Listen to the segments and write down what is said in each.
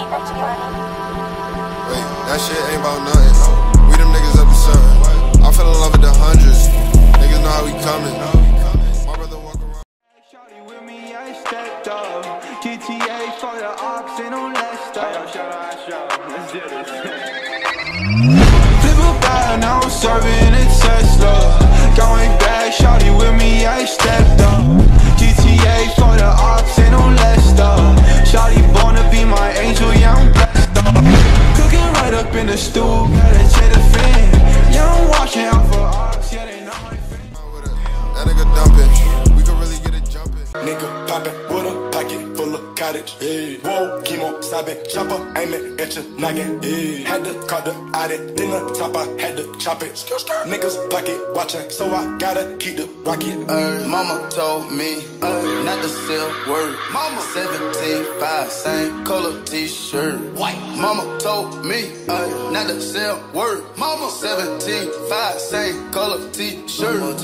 Wait, that shit ain't about nothing. We them niggas up to something. I fell in love with the hundreds. Niggas know how we coming. My brother walk around. Shawty with me, I stepped up. GTA for the ops, ain't no less stuff. Let's do this. Flip a bag, now I'm serving a Tesla. Going back, shawty with me, I stepped up. GTA for the ops, ain't no less stuff. Shawty born to be my angel, yeah, I'm blessed up. Cooking right up in the stool, gotta check the fan. Yeah, I'm watching out for ops, yeah, they not my fan. That nigga dumping, we could really get it jumping. Nigga poppin' with a pocket full of cottage. Hey. Whoa, chemo, stopping, chopper, aiming at your noggin. Hey. Had to call the audit, then the top I had to chop it. Niggas pocket watching, so I gotta keep the rocket. Mama told me not to sell word. Mama 17.5, same color t-shirt. White. Mama told me not to sell word. Mama 17.5, same color t-shirt.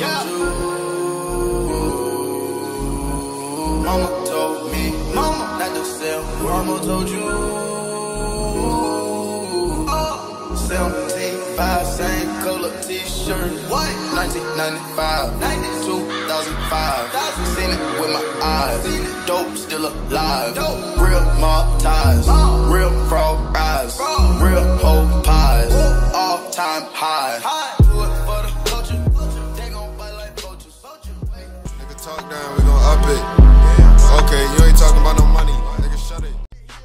Mama told me, mama, not to sell. Mama told you, 17.5, same color t-shirt. What? 1995, 2005. Seen it with my eyes. Dope still alive. Real mob ties, real frog eyes, real whole pies, all time high. Do it for the culture. They gon' bite like vultures. Nigga talk down, we gon' up it. Okay, you ain't talking about no money. Nigga, shut it.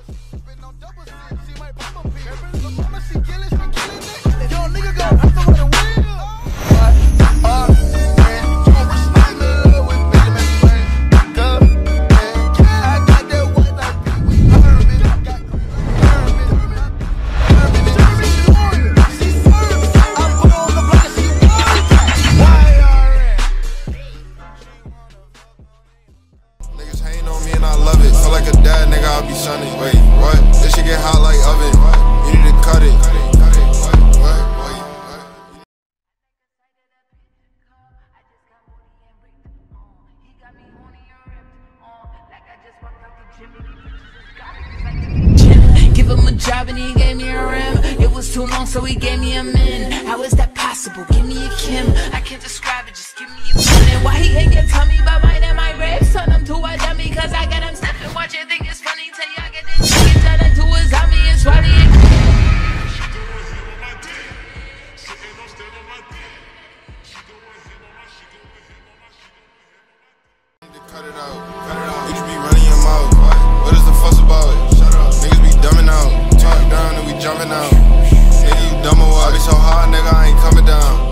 Niggas hating on me and I love it. Feel like a dad, nigga, I'll be sunny. Wait, what? This shit get hot like oven. You need to cut it. Give him a job and he gave me a rim. It was too long, so he gave me a min. How is that possible? Give me a Kim. I can't describe it, just give me a min. Why he ain't get tummy by mine and my ribs? Turn him to a dummy, cause I got him stepping. Watch it, think it's funny till y'all get this chicken turned into a zombie and swallow it. Cut it out. You just be running your mouth. What is the fuss about? Shut up. Niggas be dumbing out. Talk down and we jumping out. Nigga, you dumb or what? I be so hard, nigga, I ain't coming down.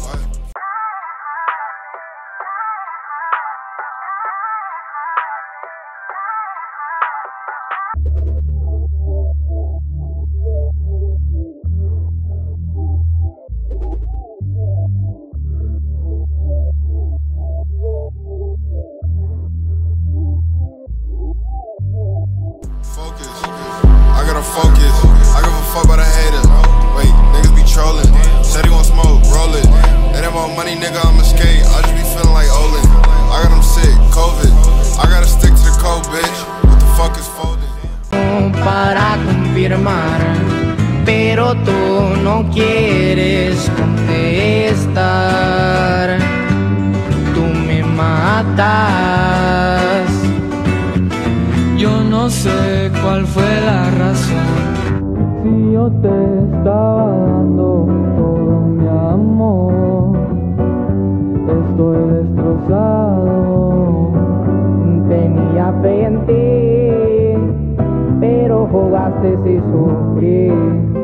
Focus, I give a fuck about a hater. Wait, niggas be trolling. Said he want smoke, roll it. They ain't want money, nigga, I'ma skate. I just be feeling like Olin. I got him sick, COVID. I gotta stick to the code, bitch. What the fuck is folding? Para confirmar, pero tú no quieres contestar. Tú me matas. Yo no sé cuál fue la razón. Si yo te estaba dando todo mi amor, estoy destrozado. Tenía fe en ti, pero jugaste y sufrí.